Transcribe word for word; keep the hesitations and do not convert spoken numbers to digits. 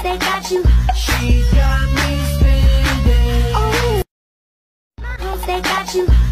they got you. She got me spinning. Oh, my hoes, they got you.